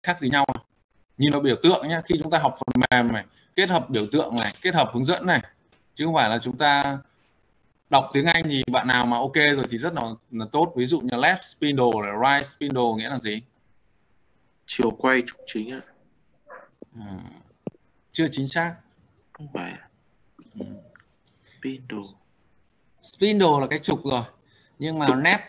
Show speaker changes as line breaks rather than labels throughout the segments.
khác gì nhau. Nhìn vào biểu tượng nhé, khi chúng ta học phần mềm này, kết hợp biểu tượng này, kết hợp hướng dẫn này, chứ không phải là chúng ta đọc tiếng Anh thì bạn nào mà ok rồi thì rất là tốt. Ví dụ như left spindle là right spindle nghĩa là gì?
Chiều quay trục chính ạ.
Chưa chính xác.
Không phải. Spindle.
Spindle là cái trục rồi, nhưng mà left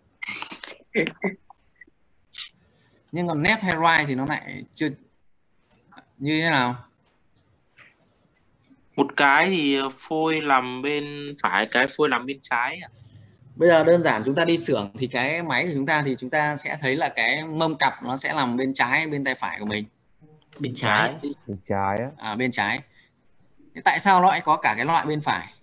nhưng còn left hay right thì nó lại chưa như thế nào.
Một cái thì phôi nằm bên phải, cái phôi nằm bên trái ạ.
Bây giờ đơn giản chúng ta đi xưởng thì cái máy của chúng ta sẽ thấy là cái mâm cặp nó sẽ nằm bên trái bên tay phải của mình.
Bên trái.
Bên trái á.
Bên trái. Thế tại sao nó lại có cả cái loại bên phải?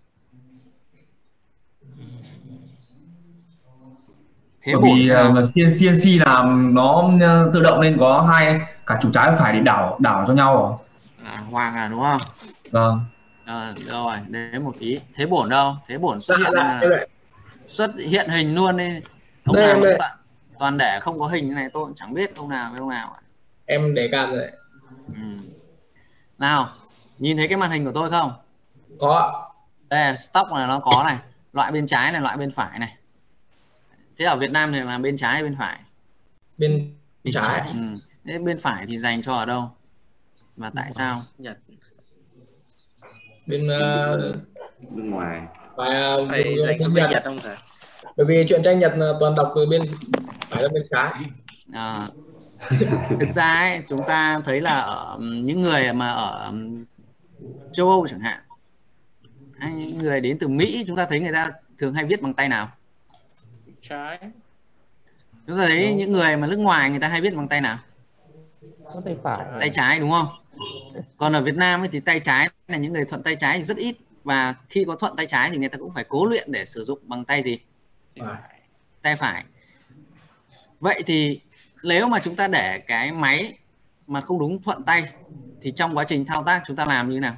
Thế bởi vì CNC làm nó tự động nên có cả chủ trái và phải để đảo cho nhau
Hoàng đúng không?
Vâng.
Rồi, đấy một ý. Thế bổn đâu? Thế bổn xuất hiện hình luôn đi. Ông nào toàn để không có hình này tôi cũng chẳng biết ông nào với ông nào.
Em để cam rồi.
Nào, nhìn thấy cái màn hình của tôi không?
Có.
Đây, stock này nó có này, loại bên trái này, loại bên phải này. Thế ở Việt Nam thì là bên trái hay bên phải?
Bên trái.
Thế bên phải thì dành cho ở đâu? Và tại sao?
Nhật.
Bên
ngoài.
Phải
dành cho bên Nhật không thầy?
Bởi vì truyện tranh Nhật toàn đọc từ bên phải là bên trái.
Thực ra ấy, chúng ta thấy là ở những người mà ở châu Âu chẳng hạn, hay những người đến từ Mỹ, chúng ta thấy người ta thường hay viết bằng tay nào?
Trái.
Chúng ta thấy những người mà nước ngoài người ta hay viết bằng tay nào?
Tay phải.
Tay trái đúng không? Còn ở Việt Nam ấy thì tay trái là những người thuận tay trái thì rất ít, và khi có thuận tay trái thì người ta cũng phải cố luyện để sử dụng bằng tay gì? Tay phải. Vậy thì nếu mà chúng ta để cái máy mà không đúng thuận tay thì trong quá trình thao tác chúng ta làm như thế nào?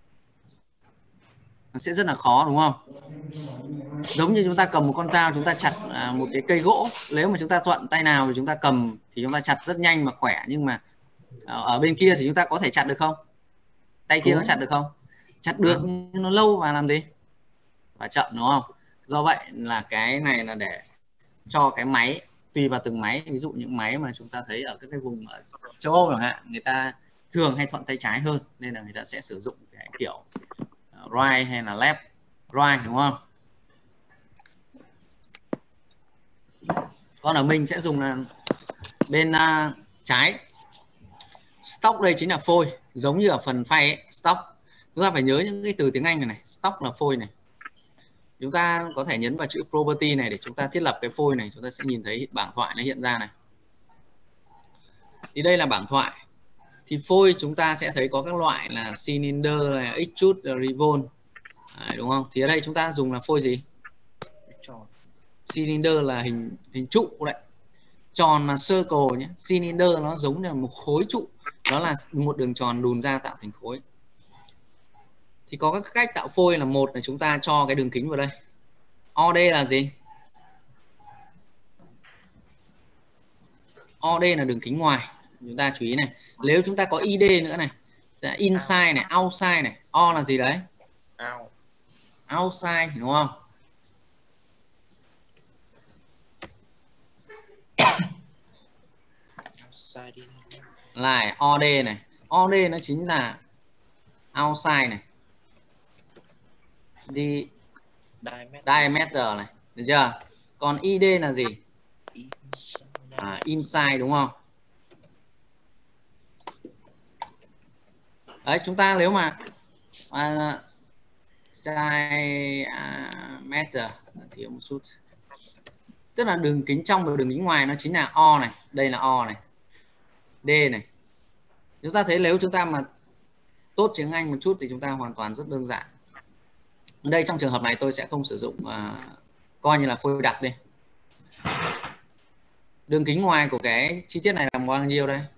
Nó sẽ rất là khó đúng không? Giống như chúng ta cầm một con dao, chúng ta chặt một cái cây gỗ, nếu mà chúng ta thuận tay nào thì chúng ta cầm thì chúng ta chặt rất nhanh mà khỏe, nhưng mà ở bên kia thì chúng ta có thể chặt được không? Tay kia nó chặt được không? Chặt được nhưng nó lâu và làm gì? Và chậm đúng không? Do vậy là cái này là để cho cái máy tùy vào từng máy. Ví dụ những máy mà chúng ta thấy ở các cái vùng ở châu Âu chẳng hạn, người ta thường hay thuận tay trái hơn, nên là người ta sẽ sử dụng cái kiểu right hay là left right đúng không? Còn ở mình sẽ dùng là bên trái. Stock đây chính là phôi, giống như ở phần phay ấy, stock. Chúng ta phải nhớ những cái từ tiếng Anh này, stock là phôi này. Chúng ta có thể nhấn vào chữ property này để chúng ta thiết lập cái phôi này, chúng ta sẽ nhìn thấy bảng thoại nó hiện ra này. Thì đây là bảng thoại. Thì phôi chúng ta sẽ thấy có các loại là cylinder này, extrude, revolve. Đúng không? Thì ở đây chúng ta dùng là phôi gì? Cylinder là hình trụ đấy. Tròn là circle nhé. Cylinder nó giống như một khối trụ, đó là một đường tròn đùn ra tạo thành khối. Thì có các cách tạo phôi là một là chúng ta cho cái đường kính vào đây. OD là gì? OD là đường kính ngoài. Chúng ta chú ý này. Nếu chúng ta có ID nữa này, inside này, outside này, O là gì đấy? Outside đúng không? Lại OD này. OD nó chính là outside này. Diameter này, được chưa? Còn ID là gì? Inside đúng không? Đấy, chúng ta nếu mà diameter thiếu một chút, tức là đường kính trong và đường kính ngoài nó chính là O này, đây là O này, D này. Chúng ta thấy nếu chúng ta mà tốt tiếng Anh một chút thì chúng ta hoàn toàn rất đơn giản. Đây trong trường hợp này tôi sẽ không sử dụng, coi như là phôi đặc đi. Đường kính ngoài của cái chi tiết này là bao nhiêu đây?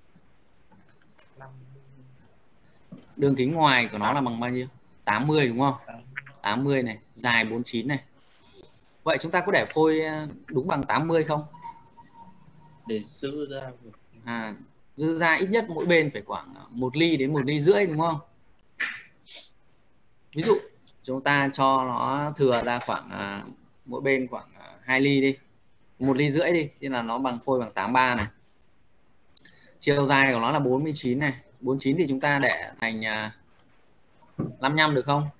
Đường kính ngoài của nó là bằng bao nhiêu? 80 đúng không? 80 này, dài 49 này. Vậy chúng ta có để phôi đúng bằng 80 không?
Để giữ ra
dư ra ít nhất mỗi bên phải khoảng 1 ly đến 1 ly rưỡi đúng không? Ví dụ chúng ta cho nó thừa ra khoảng mỗi bên khoảng 2 ly đi, 1 ly rưỡi đi, thì là nó bằng phôi bằng 83 này. Chiều dài của nó là 49 này, 49 thì chúng ta để thành 55 được không?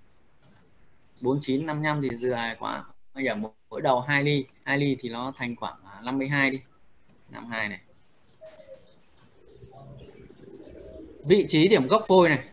49 55 thì dài quá. Bây giờ mỗi đầu 2 ly thì nó thành khoảng 52 đi. 52 này. Vị trí điểm gốc phôi này.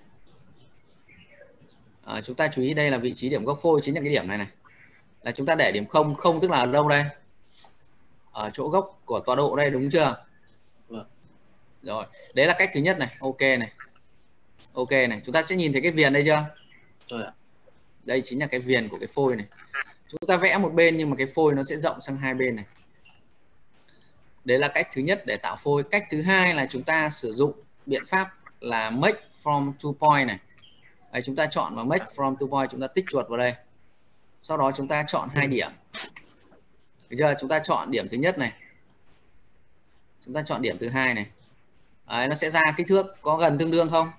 Chúng ta chú ý đây là vị trí điểm gốc phôi, chính là cái điểm này này. Là chúng ta để điểm 0, tức là ở đâu đây? Ở chỗ gốc của tọa độ đây đúng chưa? Rồi, đấy là cách thứ nhất này, ok này. Ok này, chúng ta sẽ nhìn thấy cái viền đây chưa?
Rồi ạ.
Đây chính là cái viền của cái phôi này. Chúng ta vẽ một bên nhưng mà cái phôi nó sẽ rộng sang hai bên này. Đấy là cách thứ nhất để tạo phôi. Cách thứ hai là chúng ta sử dụng biện pháp là make from two point này. Đấy, chúng ta chọn vào make from two point, chúng ta tích chuột vào đây. Sau đó chúng ta chọn 2 điểm. Được chưa? Chúng ta chọn điểm thứ nhất này. Chúng ta chọn điểm thứ hai này. Đấy, nó sẽ ra kích thước có gần tương đương không?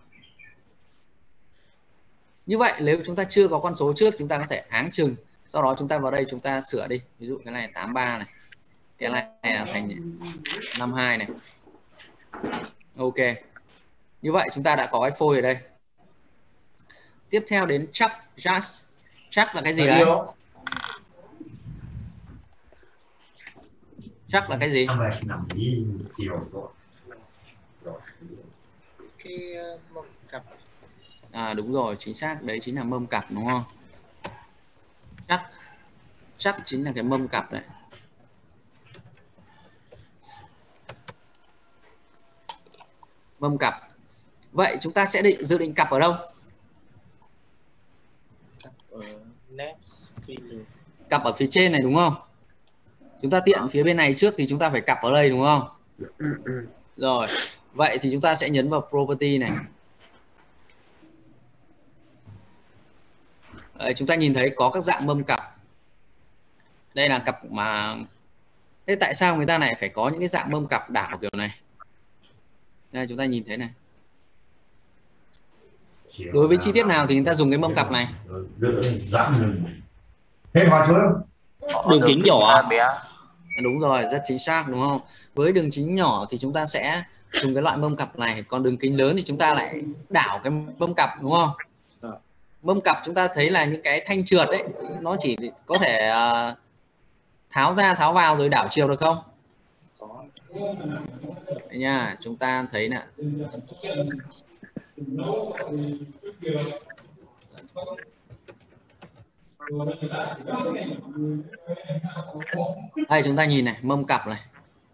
Như vậy nếu chúng ta chưa có con số trước, chúng ta có thể áng chừng. Sau đó chúng ta vào đây chúng ta sửa đi. Ví dụ cái này 83 này. Cái này là thành 52 này. Ok. Như vậy chúng ta đã có cái phôi ở đây. Tiếp theo đến chắc. Chắc là cái gì đấy? Chắc là cái gì?
Cái mâm cặp.
Đúng rồi, chính xác, đấy chính là mâm cặp đúng không? Chắc chính là cái mâm cặp này. Mâm cặp. Vậy chúng ta sẽ dự định cặp ở đâu?
Cặp ở next filler.
Cặp ở phía trên này đúng không? Chúng ta tiện phía bên này trước thì chúng ta phải cặp ở đây đúng không? Rồi, vậy thì chúng ta sẽ nhấn vào property này. Đấy, chúng ta nhìn thấy có các dạng mâm cặp. Đây là cặp mà... Thế tại sao người ta lại phải có những cái dạng mâm cặp đảo kiểu này? Đây chúng ta nhìn thấy này. Đối với chi tiết nào thì người ta dùng cái mâm cặp này?
Đường kính nhỏ.
Đúng rồi, rất chính xác đúng không? Với đường kính nhỏ thì chúng ta sẽ dùng cái loại mâm cặp này, còn đường kính lớn thì chúng ta lại đảo cái mâm cặp đúng không? Mâm cặp chúng ta thấy là những cái thanh trượt ấy, nó chỉ có thể tháo ra tháo vào rồi đảo chiều được không?
Có.
Đấy nha, chúng ta thấy nè. Đây chúng ta nhìn này, mâm cặp này.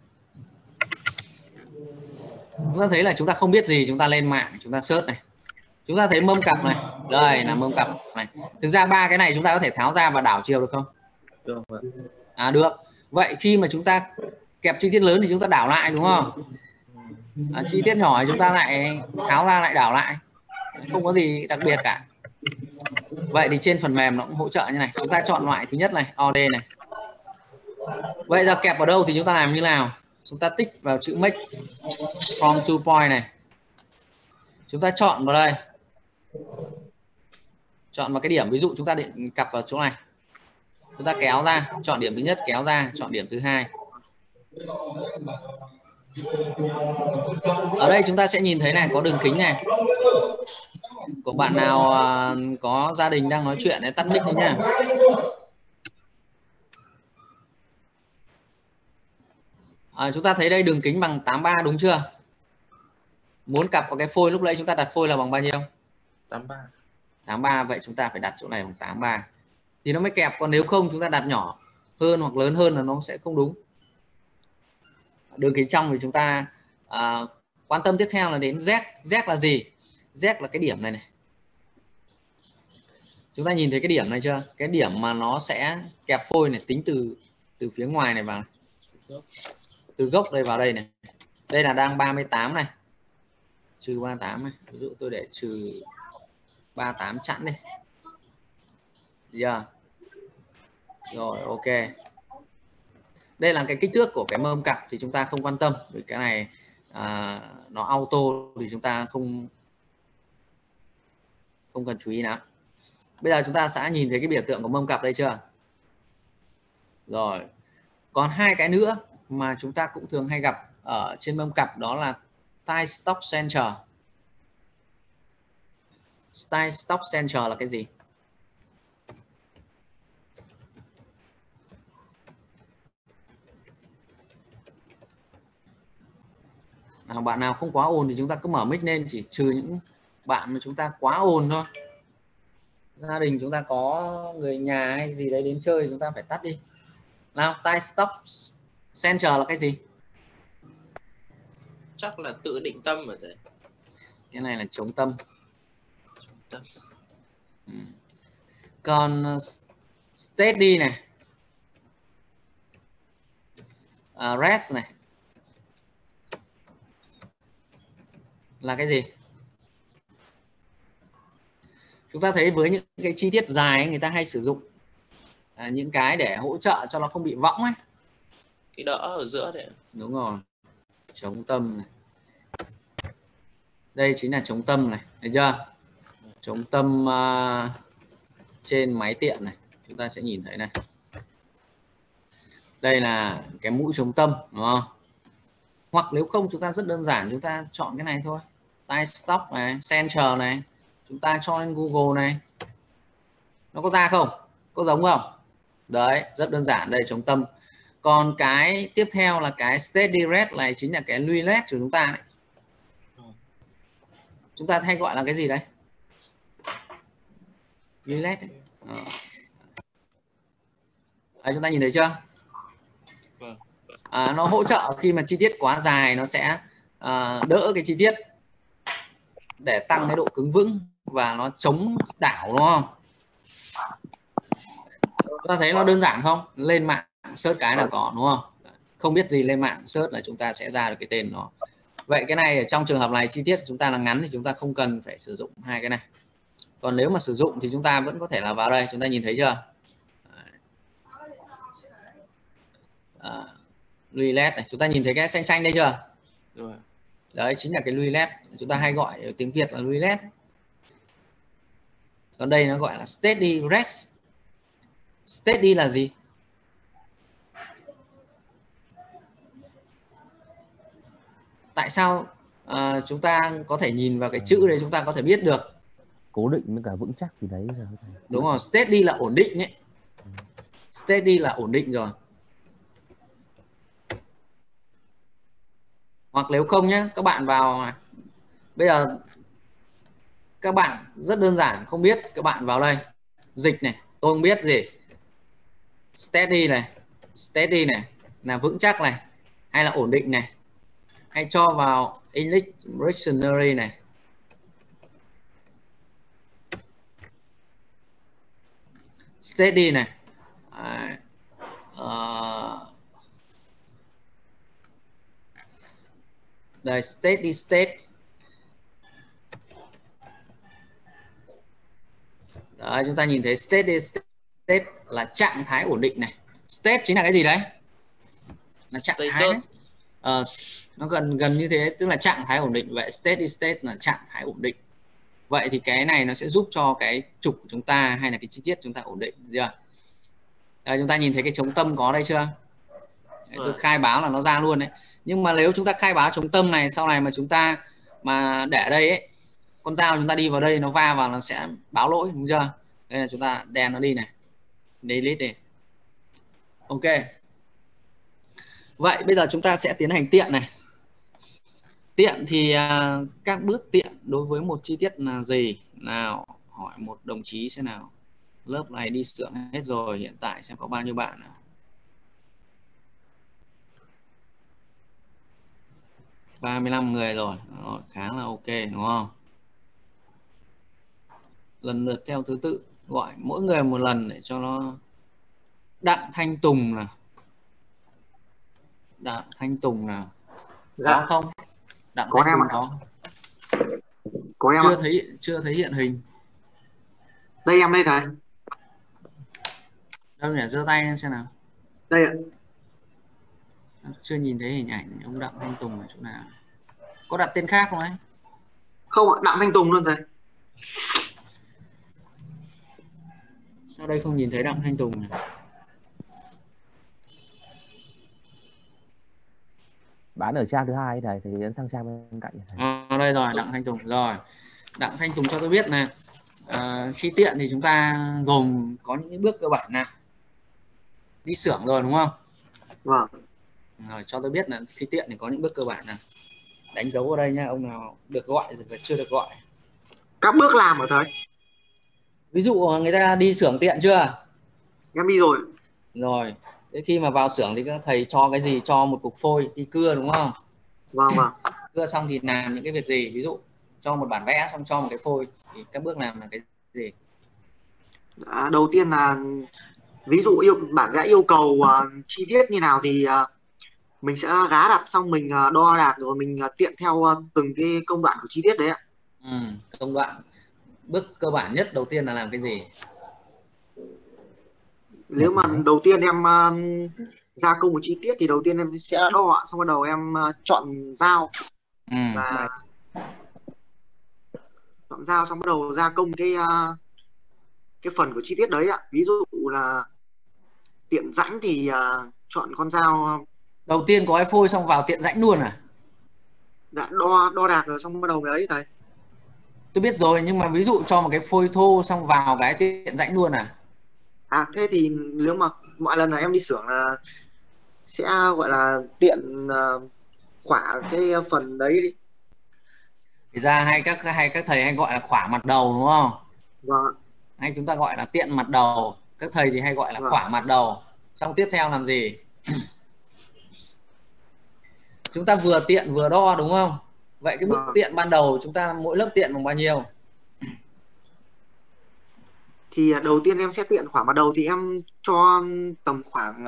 Chúng ta thấy là chúng ta không biết gì, chúng ta lên mạng chúng ta search này. Chúng ta thấy mâm cặp này, đây là mâm cặp này. Thực ra ba cái này chúng ta có thể tháo ra và đảo chiều được không?
Được.
Được. Vậy khi mà chúng ta kẹp chi tiết lớn thì chúng ta đảo lại đúng không? Chi tiết nhỏ thì chúng ta lại tháo ra lại đảo lại, không có gì đặc biệt cả. Vậy thì trên phần mềm nó cũng hỗ trợ như này. Chúng ta chọn loại thứ nhất này, OD này. Vậy ra kẹp ở đâu thì chúng ta làm như nào? Chúng ta tích vào chữ make from two point này. Chúng ta chọn vào đây. Chọn vào cái điểm, ví dụ chúng ta định cặp vào chỗ này. Chúng ta kéo ra, chọn điểm thứ nhất, kéo ra, chọn điểm thứ hai. Ở đây chúng ta sẽ nhìn thấy này, có đường kính này. Của bạn nào có gia đình đang nói chuyện tắt mic đi nha. Chúng ta thấy đây đường kính bằng 83 đúng chưa? Muốn cặp vào cái phôi lúc nãy chúng ta đặt phôi là bằng bao nhiêu?
83.
83, vậy chúng ta phải đặt chỗ này bằng 83 thì nó mới kẹp, còn nếu không chúng ta đặt nhỏ hơn hoặc lớn hơn là nó sẽ không đúng. Đường kính trong thì chúng ta quan tâm tiếp theo là đến Z. Z là gì? Z là cái điểm này này. Chúng ta nhìn thấy cái điểm này chưa? Cái điểm mà nó sẽ kẹp phôi này, tính từ phía ngoài này vào, từ gốc đây vào đây này. Đây là đang 38 này, trừ 38 này. Ví dụ tôi để trừ 38 chẵn đi. Rồi ok. Đây là cái kích thước của cái mâm cặp thì chúng ta không quan tâm, vì cái này nó auto thì chúng ta không cần chú ý lắm. Bây giờ chúng ta sẽ nhìn thấy cái biểu tượng của mâm cặp đây chưa? Rồi. Còn hai cái nữa mà chúng ta cũng thường hay gặp ở trên mâm cặp đó là tie stop center. Tie stop center là cái gì? Bạn nào không quá ồn thì chúng ta cứ mở mic lên, chỉ trừ những bạn mà chúng ta quá ồn thôi. Gia đình chúng ta có người nhà hay gì đấy đến chơi chúng ta phải tắt đi. Nào, tie stop center là cái gì?
Chắc là tự định tâm ở đây.
Cái này là chống tâm. Còn steady này, rest này là cái gì? Chúng ta thấy với những cái chi tiết dài ấy, người ta hay sử dụng những cái để hỗ trợ cho nó không bị võng ấy.
Cái đỡ ở giữa đấy.
Đúng rồi. Chống tâm này. Đây chính là chống tâm này, thấy chưa? Chống tâm trên máy tiện này, chúng ta sẽ nhìn thấy này. Đây là cái mũi chống tâm, đúng không? Hoặc nếu không chúng ta rất đơn giản, chúng ta chọn cái này thôi. Tie stop này, center này, chúng ta cho lên Google này. Nó có ra không? Có giống không? Đấy, rất đơn giản, đây chống tâm. Còn cái tiếp theo là cái steady rest này chính là cái lui led của chúng ta này. Chúng ta hay gọi là cái gì đấy? Lui led đấy. Đấy, chúng ta nhìn thấy chưa? Nó hỗ trợ khi mà chi tiết quá dài nó sẽ đỡ cái chi tiết để tăng cái độ cứng vững và nó chống đảo, đúng không? Chúng ta thấy nó đơn giản không? Lên mạng search cái là có, đúng không? Không biết gì lên mạng search là chúng ta sẽ ra được cái tên nó. Vậy cái này ở trong trường hợp này chi tiết chúng ta là ngắn thì chúng ta không cần phải sử dụng hai cái này. Còn nếu mà sử dụng thì chúng ta vẫn có thể là vào đây, chúng ta nhìn thấy chưa? Lui led này, chúng ta nhìn thấy cái xanh xanh đây chưa?
Rồi.
Đấy chính là cái lui led, chúng ta hay gọi ở tiếng Việt là lui led. Còn đây nó gọi là steady rest. Steady là gì? Tại sao chúng ta có thể nhìn vào cái chữ đấy chúng ta có thể biết được?
Cố định với cả vững chắc gì đấy.
Đúng rồi, steady là ổn định ấy. Steady là ổn định rồi. Hoặc nếu không nhé, các bạn vào bây giờ các bạn rất đơn giản không biết, các bạn vào đây dịch này, tôi không biết gì, steady này là vững chắc này hay là ổn định này, hay cho vào English Dictionary này. Steady này đây, steady state. Đấy, chúng ta nhìn thấy steady state là trạng thái ổn định này. State chính là cái gì đấy? Là trạng thái đấy. Nó gần như thế, tức là trạng thái ổn định. Vậy steady state là trạng thái ổn định. Vậy thì cái này nó sẽ giúp cho cái trục của chúng ta hay là cái chi tiết chúng ta ổn định, chưa? Đây, chúng ta nhìn thấy cái chống tâm có đây chưa? Đấy, tôi khai báo là nó ra luôn đấy. Nhưng mà nếu chúng ta khai báo chống tâm này, sau này mà chúng ta mà để đây ấy, con dao chúng ta đi vào đây nó va vào nó sẽ báo lỗi, đúng chưa? Đây là chúng ta đèn nó đi này, delete đi. Ok. Vậy bây giờ chúng ta sẽ tiến hành tiện này. Tiện thì các bước tiện đối với một chi tiết là gì? Nào, hỏi một đồng chí xem nào. Lớp này đi sượng hết rồi, hiện tại xem có bao nhiêu bạn nào. 35 người rồi, khá là ok đúng không? Lần lượt theo thứ tự, gọi mỗi người một lần để cho nó. Đặng Thanh Tùng nào. Đặng Thanh Tùng nào.
Dạ.
Có không? Đặng
Có
Thanh
em
Tùng
ạ.
có.
Có em
Chưa thấy hiện hình.
đây em đây thầy.
Đâu nhỉ, giơ tay lên xem nào.
Đây ạ.
Chưa nhìn thấy hình ảnh ông Đặng Thanh Tùng ở chỗ nào. Có đặt tên khác không ấy?
Không ạ, Đặng Thanh Tùng luôn thầy.
Sao đây không nhìn thấy Đặng Thanh Tùng này?
Bán ở trang thứ hai thầy, thì nhấn sang trang bên cạnh thầy.
Đây rồi, Đặng Thanh Tùng rồi. Đặng Thanh Tùng cho tôi biết này, khi tiện thì chúng ta gồm có những bước cơ bản nào? Đi xưởng rồi đúng không?
Vâng.
Rồi cho tôi biết là khi tiện thì có những bước cơ bản nào. Đánh dấu ở đây nhá, ông nào được gọi và chưa được gọi.
Các bước làm hả thầy?
Ví dụ người ta đi xưởng tiện chưa?
Em đi rồi.
Rồi, thế khi mà vào xưởng thì các thầy cho cái gì? Cho một cục phôi đi cưa đúng không?
Vâng vâng.
Cưa xong thì làm những cái việc gì? Ví dụ cho một bản vẽ xong cho một cái phôi thì các bước làm là cái gì?
Đầu tiên là ví dụ bản vẽ yêu cầu chi tiết như nào thì mình sẽ gá đặt xong mình đo đạc rồi mình tiện theo từng cái công đoạn của chi tiết đấy ạ.
Công đoạn bước cơ bản nhất đầu tiên là làm cái gì?
Nếu mà đầu tiên em gia công một chi tiết thì đầu tiên em sẽ đo, xong bắt đầu em chọn dao và chọn dao xong bắt đầu gia công cái phần của chi tiết đấy ạ. Ví dụ là tiện rãnh thì chọn con dao.
Đầu tiên có cái phôi xong vào tiện rãnh luôn à?
Dạ, đo đạc rồi xong bắt đầu cái ấy thầy.
Tôi biết rồi, nhưng mà ví dụ cho một cái phôi thô xong vào cái tiện rãnh luôn à?
Thế thì nếu mà mọi lần là em đi xưởng là sẽ gọi là tiện khỏa cái phần đấy đi.
Thì ra hay các thầy hay gọi là khỏa mặt đầu đúng không?
Vâng.
Hay chúng ta gọi là tiện mặt đầu, các thầy thì hay gọi là khỏa mặt đầu. Xong tiếp theo làm gì? Chúng ta vừa tiện vừa đo đúng không? Vậy cái bước tiện ban đầu chúng ta mỗi lớp tiện bằng bao nhiêu?
Thì đầu tiên em sẽ tiện khỏa mặt đầu thì em cho tầm khoảng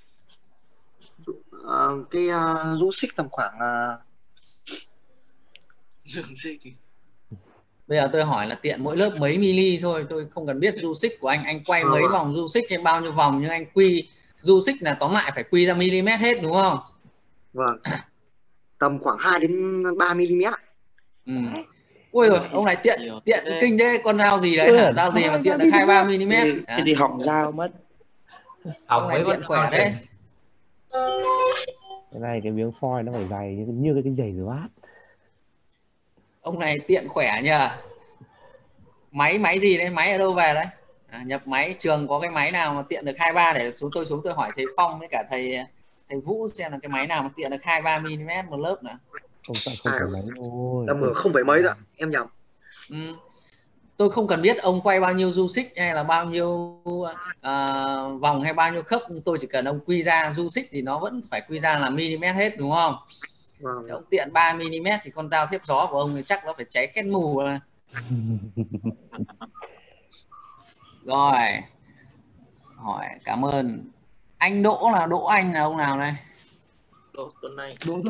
cái rũ xích tầm khoảng
Bây giờ tôi hỏi là tiện mỗi lớp mấy mili thôi, tôi không cần biết du xích của anh quay mấy vòng du xích hay bao nhiêu vòng, nhưng anh quy du xích là tóm lại phải quy ra mm hết đúng không?
Vâng. Tầm khoảng 2 đến 3 mm.
Ui rồi, ông này tiện kinh thế, con dao gì đấy hả? Dao gì mà tiện được 2-3 mm?
Thế thì hỏng dao mất.
Ông này tiện khỏe đấy.
Cái này cái miếng foil nó phải dày như cái giày rửa bát.
Ông này tiện khỏe nhờ. Máy gì đấy, máy ở đâu về đấy? Nhập máy trường có cái máy nào mà tiện được 2-3 để chúng tôi hỏi thầy Phong với cả thầy Vũ xem là cái máy nào mà tiện được 2-3 mm một lớp nữa.
Không phải máy thôi.
Không phải mấy đâu, em nhầm.
Tôi không cần biết ông quay bao nhiêu du xích hay là bao nhiêu vòng hay bao nhiêu khớp, nhưng tôi chỉ cần ông quy ra du xích thì nó vẫn phải quy ra là mm hết đúng không? Nếu ông tiện 3 mm thì con dao thép gió của ông thì chắc nó phải cháy khét mù rồi. Rồi, hỏi cảm ơn. Anh Đỗ là Đỗ Anh là ông nào đây?
Đỗ Tuấn Anh.
Đỗ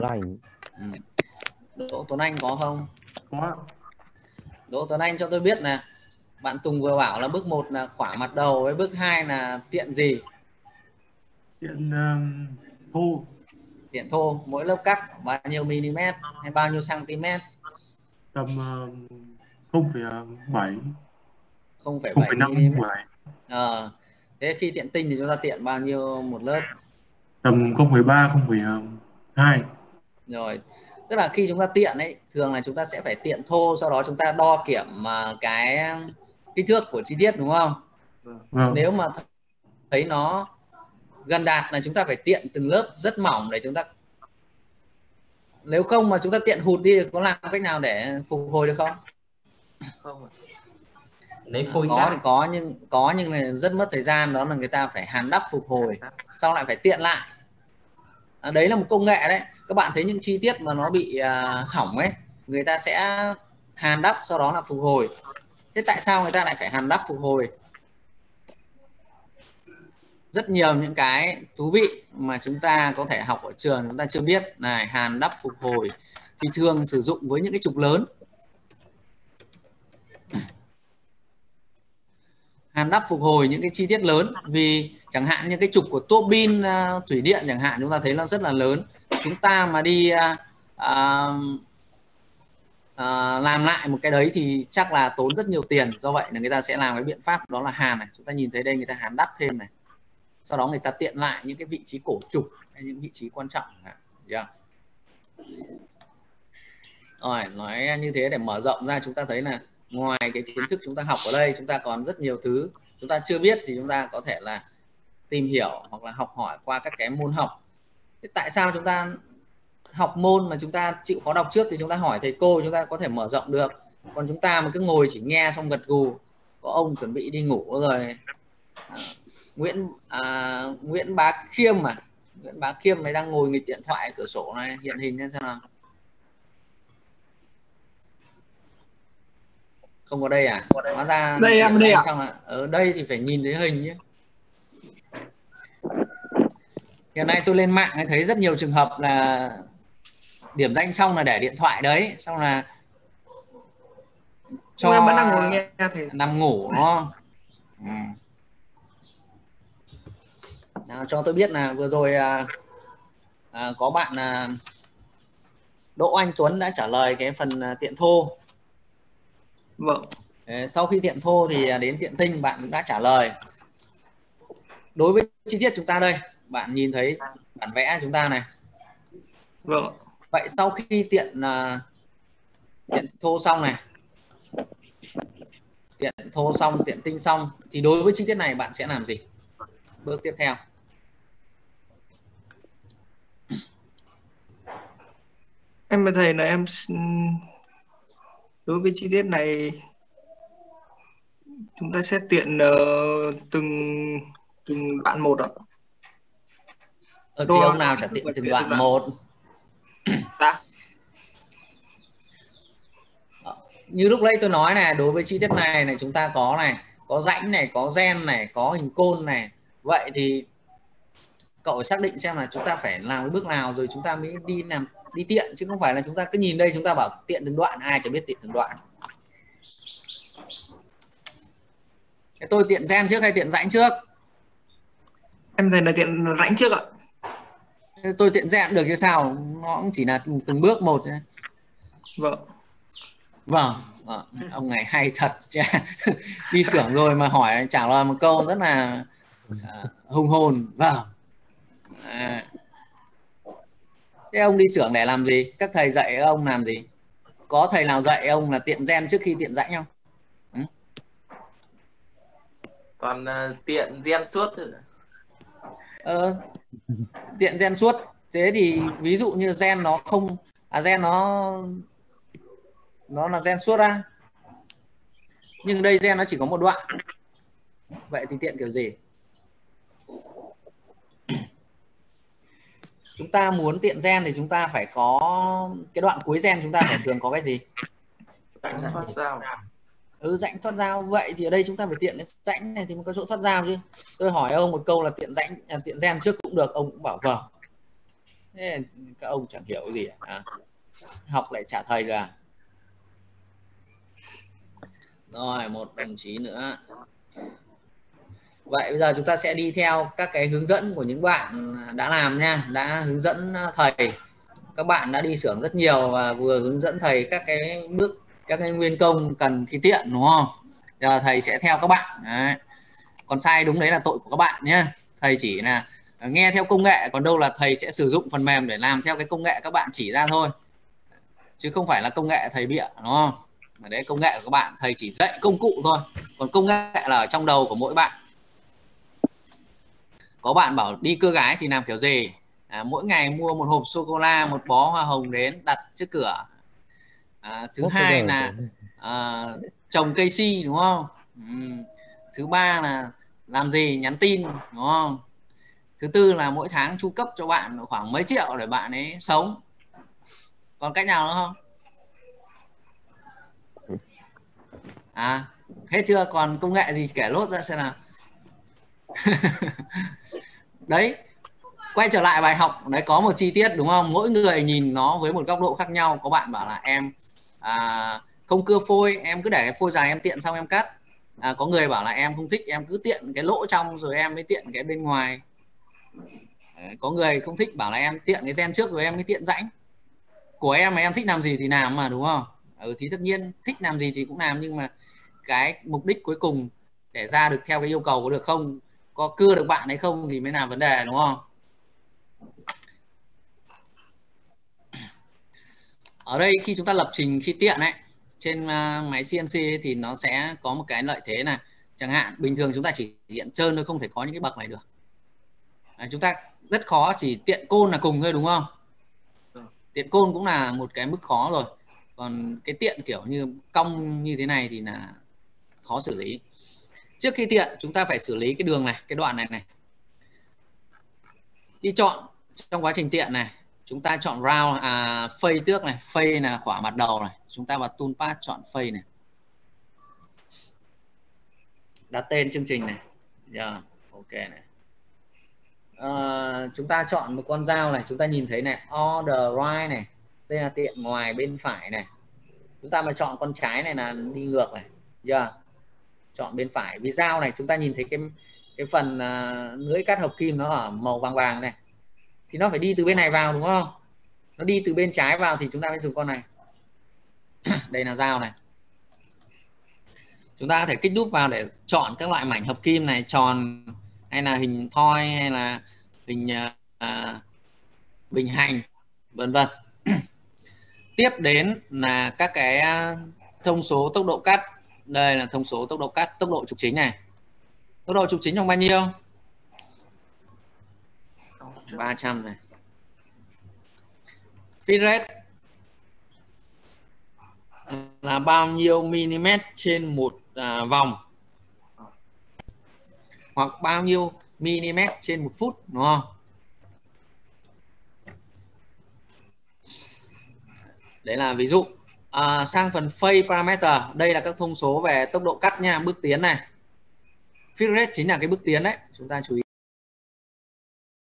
Tuấn Anh có không?
Có.
Đỗ Tuấn Anh cho tôi biết nè. Bạn Tùng vừa bảo là bước 1 là khỏa mặt đầu, với bước 2 là tiện gì?
Tiện thô.
Tiện thô, mỗi lớp cắt bao nhiêu mm hay bao nhiêu cm?
Tầm 0,7.
0,7 mm. Thế khi tiện tinh thì chúng ta tiện bao nhiêu một lớp?
Tầm 0,3, 0,2.
Rồi, tức là khi chúng ta tiện ấy, thường là chúng ta sẽ phải tiện thô, sau đó chúng ta đo kiểm cái kích thước của chi tiết đúng không?
Vâng.
Nếu mà thấy nó gần đạt là chúng ta phải tiện từng lớp rất mỏng để chúng ta, nếu không mà chúng ta tiện hụt đi, có làm cách nào để phục hồi được không?
Không. Lấy phôi
có thì có nhưng là rất mất thời gian, đó là người ta phải hàn đắp phục hồi, sau lại phải tiện lại. Đấy là một công nghệ đấy. Các bạn thấy những chi tiết mà nó bị hỏng ấy, người ta sẽ hàn đắp sau đó là phục hồi. Thế tại sao người ta lại phải hàn đắp phục hồi? Rất nhiều những cái thú vị mà chúng ta có thể học ở trường chúng ta chưa biết này. Hàn đắp phục hồi thì thường sử dụng với những cái trục lớn. Hàn đắp phục hồi những cái chi tiết lớn, vì chẳng hạn như cái trục của tua bin thủy điện chẳng hạn, chúng ta thấy nó rất là lớn. Chúng ta mà đi làm lại một cái đấy thì chắc là tốn rất nhiều tiền, do vậy là người ta sẽ làm cái biện pháp đó là hàn này. Chúng ta nhìn thấy đây, người ta hàn đắp thêm này, sau đó người ta tiện lại những cái vị trí cổ trục hay những vị trí quan trọng. Rồi nói như thế để mở rộng ra, chúng ta thấy là ngoài cái kiến thức chúng ta học ở đây, chúng ta còn rất nhiều thứ chúng ta chưa biết thì chúng ta có thể là tìm hiểu hoặc là học hỏi qua các cái môn học. Thế tại sao chúng ta học môn mà chúng ta chịu khó đọc trước thì chúng ta hỏi thầy cô, chúng ta có thể mở rộng được. Còn chúng ta mà cứ ngồi chỉ nghe xong gật gù, có ông chuẩn bị đi ngủ rồi. Nguyễn Bá Khiêm Nguyễn Bá Khiêm này đang ngồi nghịch điện thoại cửa sổ này, hiện hình lên xem nào. Không có đây à? Hóa ra
đây em đây ạ.
Ở đây thì phải nhìn thấy hình nhé. Hiện nay tôi lên mạng thấy rất nhiều trường hợp là điểm danh xong là để điện thoại đấy, xong là cho
em vẫn đang ngồi nghe thì
nằm ngủ đúng không? Nào, cho tôi biết là vừa rồi có bạn Đỗ Anh Tuấn đã trả lời cái phần tiện thô.
Vâng.
Sau khi tiện thô thì đến tiện tinh bạn cũng đã trả lời. Đối với chi tiết chúng ta đây, bạn nhìn thấy bản vẽ chúng ta này.
Vâng.
Vậy sau khi tiện thô xong này, tiện thô xong, tiện tinh xong thì đối với chi tiết này bạn sẽ làm gì? Bước tiếp theo.
Em với thầy là em đối với chi tiết này chúng ta sẽ tiện từng đoạn một ạ.
Thì ông nào trả tiện từng đoạn một.
Đã.
Như lúc nãy tôi nói này, đối với chi tiết này chúng ta có này, có rãnh này, có gen này, có hình côn này. Vậy thì cậu phải xác định xem là chúng ta phải làm cái bước nào rồi chúng ta mới đi tiện, chứ không phải là chúng ta cứ nhìn đây chúng ta bảo tiện từng đoạn, ai chả biết tiện từng đoạn. Tôi tiện gen trước hay tiện rãnh trước?
Em thấy là tiện rãnh trước ạ.
Tôi tiện gen được như sao? Nó cũng chỉ là từng bước một.
Vâng.
Vâng. Ông này hay thật. Đi xưởng rồi mà hỏi trả lời một câu rất là hùng hồn. Vâng. Thế ông đi xưởng để làm gì? Các thầy dạy ông làm gì? Có thầy nào dạy ông là tiện gen trước khi tiện rãnh không?
Toàn tiện gen suốt thôi.
Tiện gen suốt. Thế thì ví dụ như gen nó không gen nó là gen suốt ra. Nhưng đây gen nó chỉ có một đoạn. Vậy thì tiện kiểu gì? Chúng ta muốn tiện gen thì chúng ta phải có cái đoạn cuối gen, chúng ta phải thường có cái gì?
Rãnh thoát dao.
Rãnh thoát dao. Vậy thì ở đây chúng ta phải tiện cái rãnh này thì mới có chỗ thoát dao chứ. Tôi hỏi ông một câu là tiện gen trước cũng được, ông cũng bảo vâng. Thế các ông chẳng hiểu cái gì à? Học lại trả thầy rồi à? Rồi, một đồng chí nữa. Vậy bây giờ chúng ta sẽ đi theo các cái hướng dẫn của những bạn đã làm nha, đã hướng dẫn thầy. Các bạn đã đi xưởng rất nhiều và vừa hướng dẫn thầy các cái bước, các cái nguyên công cần khi tiện, đúng không? Giờ thầy sẽ theo các bạn. Đấy. Còn sai đúng đấy là tội của các bạn nhé. Thầy chỉ là nghe theo công nghệ, còn đâu là thầy sẽ sử dụng phần mềm để làm theo cái công nghệ các bạn chỉ ra thôi. Chứ không phải là công nghệ thầy bịa, đúng không? Mà đấy, công nghệ của các bạn, thầy chỉ dạy công cụ thôi. Còn công nghệ là ở trong đầu của mỗi bạn. Có bạn bảo đi cưa gái thì làm kiểu gì? Mỗi ngày mua một hộp sô-cô-la, một bó hoa hồng đến đặt trước cửa. Thứ hai là trồng cây si, đúng không? Thứ ba là làm gì? Nhắn tin, đúng không? Thứ tư là mỗi tháng chu cấp cho bạn khoảng mấy triệu để bạn ấy sống. Còn cách nào nữa không? Hết chưa? Còn công nghệ gì kể lốt ra xem nào. Đấy, quay trở lại bài học đấy, có một chi tiết đúng không, mỗi người nhìn nó với một góc độ khác nhau. Có bạn bảo là em không cưa phôi, em cứ để cái phôi dài em tiện xong em cắt. Có người bảo là em không thích, em cứ tiện cái lỗ trong rồi em mới tiện cái bên ngoài. Có người không thích, bảo là em tiện cái gen trước rồi em mới tiện rãnh. Của em mà em thích làm gì thì làm mà, đúng không? Thì tất nhiên thích làm gì thì cũng làm, nhưng mà cái mục đích cuối cùng để ra được theo cái yêu cầu có được không, có cưa được bạn hay không thì mới là vấn đề, đúng không? Ở đây khi chúng ta lập trình khi tiện ấy, trên máy CNC ấy, thì nó sẽ có một cái lợi thế này. Chẳng hạn bình thường chúng ta chỉ tiện trơn thôi, không thể có những cái bậc này được. Chúng ta rất khó, chỉ tiện côn là cùng thôi, đúng không? Tiện côn cũng là một cái mức khó rồi. Còn cái tiện kiểu như cong như thế này thì là khó xử lý. Trước khi tiện chúng ta phải xử lý cái đường này, cái đoạn này này. Khi chọn trong quá trình tiện này, chúng ta chọn round, phase trước này, phase là khỏa mặt đầu này, chúng ta vào toolpath chọn phase này, đặt tên chương trình này, ok này. Chúng ta chọn một con dao này, chúng ta nhìn thấy này, order right này, đây là tiện ngoài bên phải này. Chúng ta mà chọn con trái này là đi ngược này, chọn bên phải. Vì dao này chúng ta nhìn thấy cái phần lưỡi cắt hợp kim nó ở màu vàng vàng này, thì nó phải đi từ bên này vào, đúng không? Nó đi từ bên trái vào thì chúng ta mới dùng con này. Đây là dao này. Chúng ta có thể kích đúp vào để chọn các loại mảnh hợp kim này, tròn hay là hình thoi hay là hình bình hành, vân vân. Tiếp đến là các cái thông số tốc độ cắt. Đây là thông số tốc độ cắt, tốc độ trục chính này. Tốc độ trục chính trong bao nhiêu? 300 này. Feed rate là bao nhiêu mm trên một vòng, hoặc bao nhiêu mm trên một phút, đúng không? Đấy là ví dụ. Sang phần phase parameter, đây là các thông số về tốc độ cắt nha, bước tiến này. Feed rate chính là cái bước tiến đấy, chúng ta chú ý.